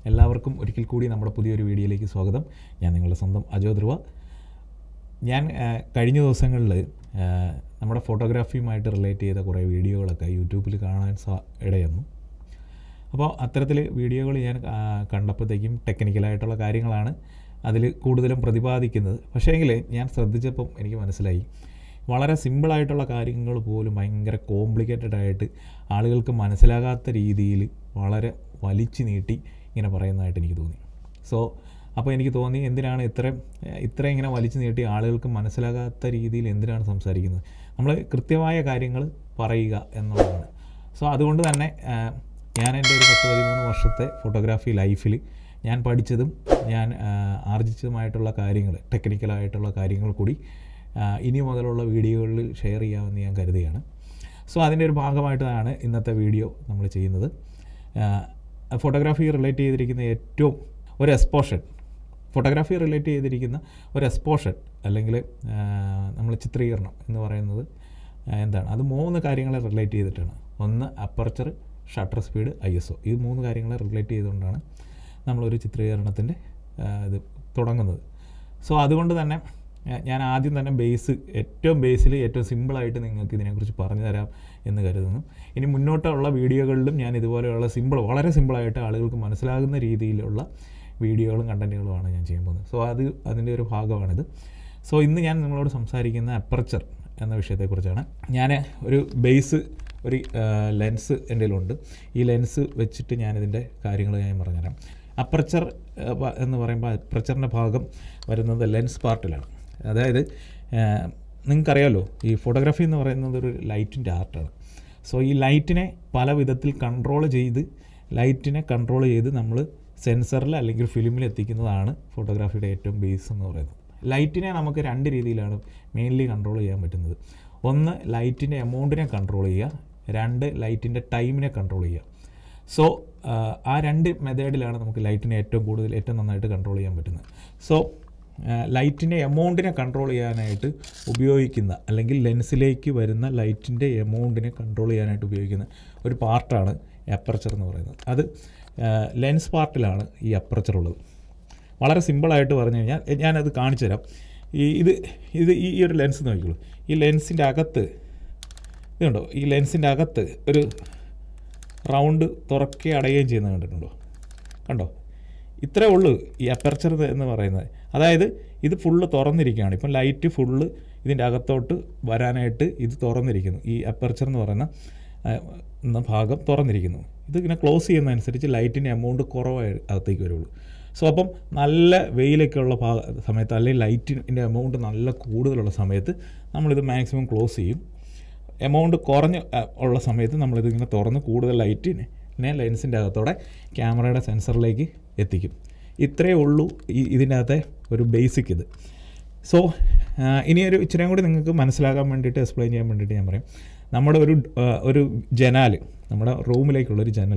എല്ലാവർക്കും ഒരിക്കൽ കൂടി നമ്മുടെ പുതിയൊരു വീഡിയോയിലേക്ക് സ്വാഗതം. ഞാൻ നിങ്ങളുടെ സ്വന്തം അജോ ധ്രുവ. ഞാൻ കഴിഞ്ഞ ദിവസങ്ങളിൽ നമ്മുടെ ഫോട്ടോഗ്രാഫിയുമായിട്ട് റിലേറ്റ് ചെയ്ത കുറേ വീഡിയോകളൊക്കെ യൂട്യൂബിൽ കാണാൻ ഇടയൊന്നു. അപ്പോൾ അത്തരത്തിൽ വീഡിയോകൾ ഞാൻ കണ്ടപ്പോഴത്തേക്കും ടെക്നിക്കലായിട്ടുള്ള കാര്യങ്ങളാണ് അതിൽ കൂടുതലും പ്രതിപാദിക്കുന്നത്. പക്ഷേ എങ്കിൽ ഞാൻ ശ്രദ്ധിച്ചപ്പം എനിക്ക് മനസ്സിലായി, വളരെ സിമ്പിളായിട്ടുള്ള കാര്യങ്ങൾ പോലും ഭയങ്കര കോംപ്ലിക്കേറ്റഡ് ആയിട്ട് ആളുകൾക്ക് മനസ്സിലാകാത്ത രീതിയിൽ വളരെ വലിച്ചു നീട്ടി ഇങ്ങനെ പറയുന്നതായിട്ട് എനിക്ക് തോന്നി. അപ്പോൾ എനിക്ക് തോന്നി, എന്തിനാണ് ഇത്ര ഇങ്ങനെ വലിച്ചു നീട്ടി ആളുകൾക്ക് മനസ്സിലാകാത്ത രീതിയിൽ എന്തിനാണ് സംസാരിക്കുന്നത്? നമ്മൾ കൃത്യമായ കാര്യങ്ങൾ പറയുക എന്നുള്ളതാണ്. അതുകൊണ്ട് തന്നെ ഞാൻ എൻ്റെ ഒരു 10-13 വർഷത്തെ ഫോട്ടോഗ്രാഫി ലൈഫിൽ ഞാൻ പഠിച്ചതും ഞാൻ ആർജിച്ചതുമായിട്ടുള്ള കാര്യങ്ങൾ, ടെക്നിക്കലായിട്ടുള്ള കാര്യങ്ങൾ കൂടി ഇനി മുതലുള്ള വീഡിയോകളിൽ ഷെയർ ചെയ്യാമെന്ന് ഞാൻ കരുതുകയാണ്. അതിൻ്റെ ഒരു ഭാഗമായിട്ടാണ് ഇന്നത്തെ വീഡിയോ നമ്മൾ ചെയ്യുന്നത്. ഫോട്ടോഗ്രാഫി റിലേറ്റ് ചെയ്തിരിക്കുന്ന ഏറ്റവും ഒരു എക്സ്പോഷർ, ഫോട്ടോഗ്രാഫി റിലേറ്റ് ചെയ്തിരിക്കുന്ന ഒരു എക്സ്പോഷർ അല്ലെങ്കിൽ നമ്മൾ ചിത്രീകരണം എന്ന് പറയുന്നത് എന്താണ്? അത് 3 കാര്യങ്ങളെ റിലേറ്റ് ചെയ്തിട്ടാണ്. ഒന്ന് അപ്പർച്ചർ, ഷട്ടർ സ്പീഡ്, ISO. ഈ 3 കാര്യങ്ങളെ റിലേറ്റ് ചെയ്തുകൊണ്ടാണ് നമ്മളൊരു ചിത്രീകരണത്തിൻ്റെ ഇത് തുടങ്ങുന്നത്. അതുകൊണ്ട് തന്നെ ഞാൻ ആദ്യം തന്നെ ഏറ്റവും ബേസിൽ ഏറ്റവും സിമ്പിളായിട്ട് നിങ്ങൾക്ക് ഇതിനെക്കുറിച്ച് പറഞ്ഞു തരാം എന്ന് കരുതുന്നു. ഇനി മുന്നോട്ടുള്ള വീഡിയോകളിലും ഞാൻ ഇതുപോലെയുള്ള വളരെ സിമ്പിളായിട്ട് ആളുകൾക്ക് മനസ്സിലാകുന്ന രീതിയിലുള്ള വീഡിയോകളും കണ്ടൻറ്റുകളുമാണ് ഞാൻ ചെയ്യാൻ പോകുന്നത്. അതിൻ്റെ ഒരു ഭാഗമാണിത്. ഇന്ന് ഞാൻ നിങ്ങളോട് സംസാരിക്കുന്ന അപ്പർച്ചർ എന്ന വിഷയത്തെക്കുറിച്ചാണ്. ഞാൻ ഒരു ലെൻസ് എൻ്റെ കയ്യിലുണ്ട്. ഈ ലെൻസ് വെച്ചിട്ട് ഞാനിതിൻ്റെ കാര്യങ്ങൾ ഞാൻ പറഞ്ഞുതരാം. അപ്പർച്ചർ എന്ന് പറയുമ്പോൾ അപ്പർച്ചറിൻ്റെ ഭാഗം വരുന്നത് ലെൻസ് പാർട്ടിലാണ്. അതായത് നിങ്ങൾക്കറിയാമല്ലോ, ഈ ഫോട്ടോഗ്രാഫി എന്ന് പറയുന്നത് ഒരു ലൈറ്റിൻ്റെ ആർട്ടാണ്. ഈ ലൈറ്റിനെ പല വിധത്തിൽ കൺട്രോൾ ചെയ്ത് നമ്മൾ സെൻസറിൽ അല്ലെങ്കിൽ ഫിലിമിൽ എത്തിക്കുന്നതാണ് ഫോട്ടോഗ്രാഫിയുടെ ഏറ്റവും ബേസ് എന്ന് പറയുന്നത്. ലൈറ്റിനെ നമുക്ക് 2 രീതിയിലാണ് മെയിൻലി കൺട്രോൾ ചെയ്യാൻ പറ്റുന്നത്. ഒന്ന്, ലൈറ്റിൻ്റെ എമൗണ്ടിനെ കൺട്രോൾ ചെയ്യുക. 2, ലൈറ്റിൻ്റെ ടൈമിനെ കൺട്രോൾ ചെയ്യുക. ആ 2 മെത്തേഡിലാണ് നമുക്ക് ലൈറ്റിനെ ഏറ്റവും നന്നായിട്ട് കൺട്രോൾ ചെയ്യാൻ പറ്റുന്നത്. ലൈറ്റിൻ്റെ എമൗണ്ടിനെ കൺട്രോൾ ചെയ്യാനായിട്ട് ഉപയോഗിക്കുന്ന, അല്ലെങ്കിൽ ലെൻസിലേക്ക് വരുന്ന ലൈറ്റിൻ്റെ എമൗണ്ടിനെ കൺട്രോൾ ചെയ്യാനായിട്ട് ഉപയോഗിക്കുന്ന ഒരു പാർട്ടാണ് അപ്പർച്ചർ എന്ന് പറയുന്നത്. അത് ലെൻസ് പാർട്ടിലാണ് ഈ അപ്പർച്ചർ ഉള്ളത്. വളരെ സിമ്പിളായിട്ട് പറഞ്ഞു കഴിഞ്ഞാൽ ഞാനത് കാണിച്ചു തരാം. ഈ ഒരു ലെൻസ് നോക്കിക്കോളൂ. ഈ ലെൻസിൻ്റെ അകത്ത് ഇതുണ്ടോ? ഈ ലെൻസിൻ്റെ അകത്ത് ഒരു റൗണ്ട് തുറക്കുകയും അടയുകയും ചെയ്യുന്നത് കണ്ടോ? ഇത്രേ ഉള്ളൂ ഈ അപ്പർച്ചർ എന്ന് പറയുന്നത്. അതായത് ഇത് ഫുള്ള് തുറന്നിരിക്കുകയാണ്. ഇപ്പം ലൈറ്റ് ഫുള്ള് ഇതിൻ്റെ അകത്തോട്ട് വരാനായിട്ട് ഇത് തുറന്നിരിക്കുന്നു. ഈ അപ്പർച്ചർ എന്ന് പറയുന്ന ഭാഗം തുറന്നിരിക്കുന്നു. ഇതിങ്ങനെ ക്ലോസ് ചെയ്യുന്നതനുസരിച്ച് ലൈറ്റിൻ്റെ എമൗണ്ട് കുറവായി അകത്തേക്ക് വരുള്ളൂ. അപ്പം നല്ല വെയിലൊക്കെ ഉള്ള സമയത്ത്, അല്ലെങ്കിൽ ലൈറ്റിൻ്റെ എമൗണ്ട് നല്ല കൂടുതലുള്ള സമയത്ത് നമ്മളിത് മാക്സിമം ക്ലോസ് ചെയ്യും. എമൗണ്ട് കുറഞ്ഞ് ഉള്ള സമയത്ത് നമ്മളിതിങ്ങനെ തുറന്ന് കൂടുതൽ ലൈറ്റിനെ ലെൻസിൻ്റെ അകത്തോടെ ക്യാമറയുടെ സെൻസറിലേക്ക് എത്തിക്കും. ഇത്രയേ ഉള്ളൂ ഇതിൻ്റെ അകത്തെ ഒരു ബേസിക് ഇത്. ഇനി ഇച്ചിരിയും കൂടി നിങ്ങൾക്ക് മനസ്സിലാക്കാൻ വേണ്ടിയിട്ട്, എക്സ്പ്ലെയിൻ ചെയ്യാൻ വേണ്ടിയിട്ട് ഞാൻ പറയും. നമ്മുടെ ഒരു ജനാല്, നമ്മുടെ റൂമിലേക്കുള്ളൊരു ജനൽ,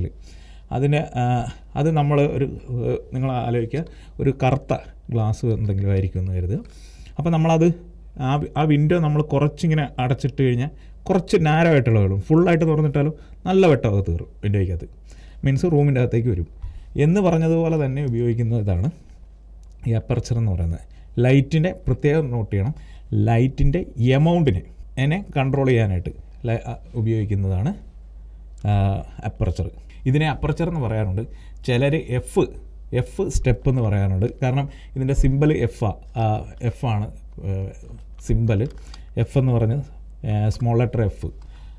അത് നമ്മൾ നിങ്ങൾ ആലോചിക്കുക, ഒരു കറുത്ത ഗ്ലാസ് എന്തെങ്കിലും ആയിരിക്കും എന്ന് കരുതുക. അപ്പോൾ നമ്മളത് ആ വിൻഡോ നമ്മൾ കുറച്ചിങ്ങനെ അടച്ചിട്ട് കഴിഞ്ഞാൽ കുറച്ച് നാരോ ആയിട്ടുള്ള വെള്ളം, ഫുള്ളായിട്ട് തുറന്നിട്ടാലും നല്ല വെട്ടം അകത്ത് കയറും വിൻഡോയ്ക്കകത്ത്, മീൻസ് റൂമിൻ്റെ അകത്തേക്ക് വരും എന്ന് പറഞ്ഞതുപോലെ തന്നെ ഉപയോഗിക്കുന്ന ഇതാണ് ഈ അപ്പർച്ചർ എന്ന് പറയുന്നത്. ലൈറ്റിൻ്റെ പ്രത്യേകം നോട്ട് ചെയ്യണം, ലൈറ്റിൻ്റെ എമൗണ്ടിനെ കൺട്രോൾ ചെയ്യാനായിട്ട് ഉപയോഗിക്കുന്നതാണ് അപ്പർച്ചർ. ഇതിനെ അപ്പർച്ചർ എന്ന് പറയാറുണ്ട്. ചിലർ എഫ് സ്റ്റെപ്പ് എന്ന് പറയാറുണ്ട്. കാരണം ഇതിൻ്റെ സിമ്പൽ എഫ് ആണ് സിമ്പൽ. എഫ് എന്ന് പറഞ്ഞ് small letter F.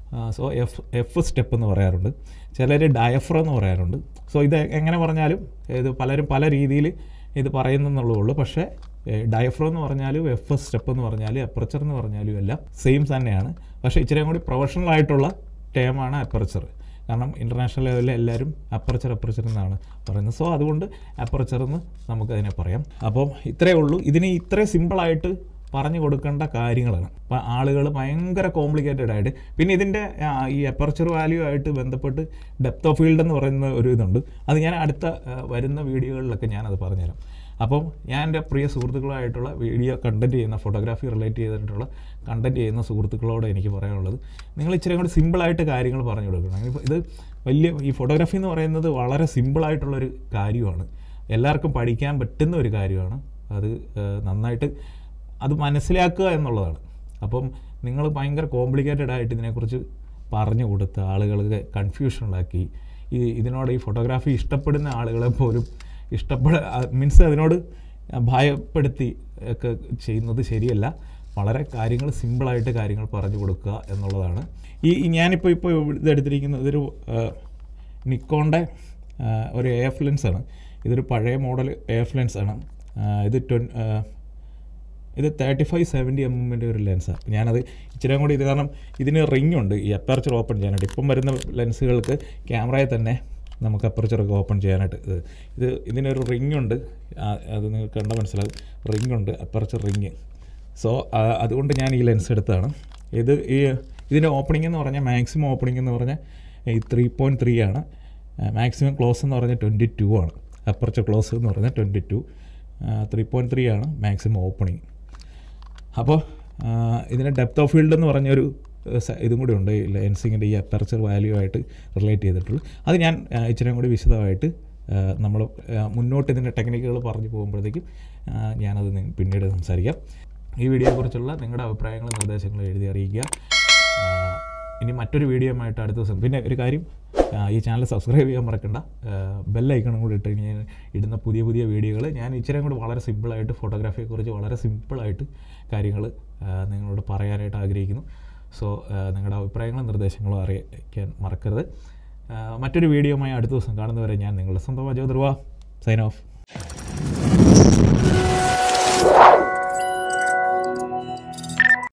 F step എന്ന് പറയാറുണ്ട്. ചിലർ ഡയഫ്രം എന്ന് പറയാറുണ്ട്. ഇത് എങ്ങനെ പറഞ്ഞാലും ഇത് പലരും പല രീതിയിൽ ഇത് പറയുന്നെന്നുള്ളൂ. പക്ഷേ ഡയഫ്രം എന്ന് പറഞ്ഞാലും എഫ് സ്റ്റെപ്പ് എന്ന് പറഞ്ഞാലും അപ്പർച്ചർ എന്ന് പറഞ്ഞാലും എല്ലാം സെയിം തന്നെയാണ്. പക്ഷേ ഇച്ചിരി കൂടി പ്രൊഫഷണൽ ആയിട്ടുള്ള ടേമാണ് അപ്പർച്ചർ. കാരണം ഇൻ്റർനാഷണൽ ലെവലിൽ എല്ലാവരും അപ്പർച്ചർ എന്നാണ് പറയുന്നത്. അതുകൊണ്ട് അപ്പർച്ചർ എന്ന് നമുക്കതിനെ പറയാം. അപ്പം ഇത്രയേ ഉള്ളൂ. ഇതിന് ഇത്രയും സിമ്പിളായിട്ട് പറഞ്ഞു കൊടുക്കേണ്ട കാര്യങ്ങളാണ്. അപ്പോൾ ആളുകൾ ഭയങ്കര കോംപ്ലിക്കേറ്റഡ് ആയിട്ട്, പിന്നെ ഇതിൻ്റെ ഈ അപ്പർച്ചർ വാല്യൂ ആയിട്ട് ബന്ധപ്പെട്ട് ഡെപ്ത് ഓഫ് ഫീൽഡ് എന്ന് പറയുന്ന ഒരു ഇതുണ്ട്. അത് ഞാൻ അടുത്ത വരുന്ന വീഡിയോകളിലൊക്കെ ഞാനത് പറഞ്ഞുതരാം. അപ്പം ഞാൻ എൻ്റെ പ്രിയ സുഹൃത്തുക്കളായിട്ടുള്ള വീഡിയോ കണ്ടൻറ്റ് ചെയ്യുന്ന ഫോട്ടോഗ്രാഫി റിലേറ്റ് ചെയ്തിട്ടുള്ള കണ്ടൻറ്റ് ചെയ്യുന്ന സുഹൃത്തുക്കളോട് എനിക്ക് പറയാനുള്ളത്, നിങ്ങൾ ഇച്ചിരി കൂടി സിമ്പിളായിട്ട് കാര്യങ്ങൾ പറഞ്ഞു കൊടുക്കണം. ഇത് ഈ ഫോട്ടോഗ്രാഫി എന്ന് പറയുന്നത് വളരെ സിമ്പിളായിട്ടുള്ളൊരു കാര്യമാണ്, എല്ലാവർക്കും പഠിക്കാൻ പറ്റുന്ന ഒരു കാര്യമാണ്. അത് നന്നായിട്ട് അത് മനസ്സിലാക്കുക എന്നുള്ളതാണ്. അപ്പം നിങ്ങൾ ഭയങ്കര കോംപ്ലിക്കേറ്റഡ് ആയിട്ട് ഇതിനെക്കുറിച്ച് പറഞ്ഞു കൊടുത്ത് ആളുകൾക്ക് കൺഫ്യൂഷൻ ഉണ്ടാക്കി, ഇതിനോട് ഈ ഫോട്ടോഗ്രാഫി ഇഷ്ടപ്പെടുന്ന ആളുകളെ പോലും മീൻസ് അതിനോട് ഭയപ്പെടുത്തി ഒക്കെ ചെയ്യുന്നത് ശരിയല്ല. വളരെ കാര്യങ്ങൾ സിമ്പിളായിട്ട് കാര്യങ്ങൾ പറഞ്ഞു കൊടുക്കുക എന്നുള്ളതാണ്. ഞാനിപ്പോൾ ഇതെടുത്തിരിക്കുന്നത് ഇതൊരു നിക്കോണിൻ്റെ ഒരു AF ലെൻസാണ്. ഇതൊരു പഴയ മോഡൽ AF ലെൻസാണ്. ഇത് 35-70 mm ഒരു ലെൻസാണ്. ഞാനത് ഇച്ചിരി കൂടി ഇത് കാരണം ഇതിന് റിംഗ് ഉണ്ട് ഈ അപ്പർച്ചർ ഓപ്പൺ ചെയ്യാനായിട്ട്. ഇപ്പം വരുന്ന ലെൻസുകൾക്ക് ക്യാമറയിൽ തന്നെ നമുക്ക് അപ്പർച്ചറൊക്കെ ഓപ്പൺ ചെയ്യാനായിട്ട് ഇതിനൊരു റിംഗ് ഉണ്ട്. അത് നിങ്ങൾക്ക് കണ്ടാൽ മനസ്സിലാകും, റിംഗ് ഉണ്ട്, അപ്പർച്ചർ റിംഗ്. സോ അതുകൊണ്ട് ഞാൻ ഈ ലെൻസ് എടുത്തതാണ്. ഇതിൻ്റെ ഓപ്പണിംഗ് എന്ന് പറഞ്ഞാൽ മാക്സിമം ഓപ്പണിംഗ് എന്ന് പറഞ്ഞാൽ 3.3 ആണ്. മാക്സിമം ക്ലോസ് എന്ന് പറഞ്ഞാൽ 22 ആണ്. അപ്പർച്ചർ ക്ലോസ് എന്ന് പറഞ്ഞാൽ 22, 3.3 ആണ് മാക്സിമം ഓപ്പണിംഗ്. അപ്പോൾ ഇതിന് ഡെപ്ത് ഓഫ് ഫീൽഡ് എന്ന് പറഞ്ഞൊരു ഇതും കൂടി ഉണ്ട് ഈ ലെൻസിങ്ങിൻ്റെ ഈ അപ്പർച്ചർ വാല്യൂ ആയിട്ട് റിലേറ്റ് ചെയ്തിട്ടുള്ളൂ. അത് ഞാൻ ഇച്ചിരി കൂടി വിശദമായിട്ട് നമ്മൾ മുന്നോട്ട് ഇതിൻ്റെ ടെക്നിക്കുകൾ പറഞ്ഞു പോകുമ്പോഴത്തേക്കും ഞാനത് പിന്നീട് സംസാരിക്കാം. ഈ വീഡിയോയെക്കുറിച്ചുള്ള നിങ്ങളുടെ അഭിപ്രായങ്ങളും നിർദ്ദേശങ്ങളും എഴുതി അറിയിക്കുക. ഇനി മറ്റൊരു വീഡിയോയുമായിട്ട് അടുത്ത ദിവസം. പിന്നെ ഒരു കാര്യം, ഈ ചാനൽ സബ്സ്ക്രൈബ് ചെയ്യാൻ മറക്കണ്ട, ബെല്ലൈക്കണും കൂടി ഇട്ട് ഞാൻ ഇടുന്ന പുതിയ വീഡിയോകൾ ഞാൻ ഇച്ചിരി കൂടി വളരെ സിമ്പിളായിട്ട് ഫോട്ടോഗ്രാഫിയെക്കുറിച്ച് വളരെ സിമ്പിളായിട്ട് കാര്യങ്ങൾ നിങ്ങളോട് പറയാനായിട്ട് ആഗ്രഹിക്കുന്നു. സോ നിങ്ങളുടെ അഭിപ്രായങ്ങളും നിർദ്ദേശങ്ങളും അറിയിക്കാൻ മറക്കരുത്. മറ്റൊരു വീഡിയോയുമായി അടുത്ത ദിവസം കാണുന്നവരെ ഞാൻ നിങ്ങളുടെ സ്വന്തം അജോ ധ്രുവ, സൈൻ ഓഫ്.